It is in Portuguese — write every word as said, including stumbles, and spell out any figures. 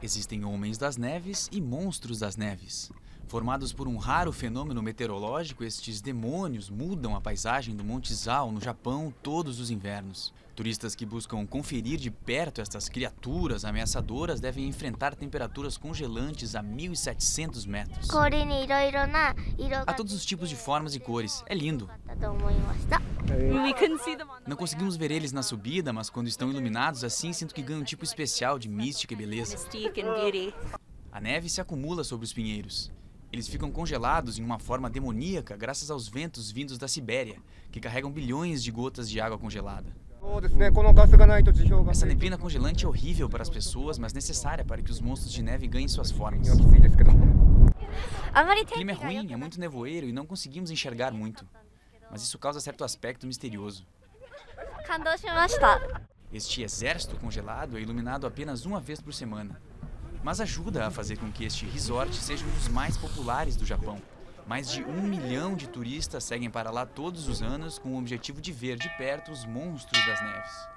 Existem homens das neves e monstros das neves. Formados por um raro fenômeno meteorológico, estes demônios mudam a paisagem do Monte Zao, no Japão, todos os invernos. Turistas que buscam conferir de perto estas criaturas ameaçadoras devem enfrentar temperaturas congelantes a mil e setecentos metros. Há todos os tipos de formas e cores. É lindo. Não conseguimos ver eles na subida, mas quando estão iluminados assim, sinto que ganham um tipo especial de mística e beleza. A neve se acumula sobre os pinheiros. Eles ficam congelados em uma forma demoníaca graças aos ventos vindos da Sibéria, que carregam bilhões de gotas de água congelada. Essa neblina congelante é horrível para as pessoas, mas necessária para que os monstros de neve ganhem suas formas. O clima é ruim, é muito nevoeiro e não conseguimos enxergar muito. Mas isso causa certo aspecto misterioso. Este exército congelado é iluminado apenas uma vez por semana. Mas ajuda a fazer com que este resort seja um dos mais populares do Japão. Mais de um milhão de turistas seguem para lá todos os anos com o objetivo de ver de perto os monstros das neves.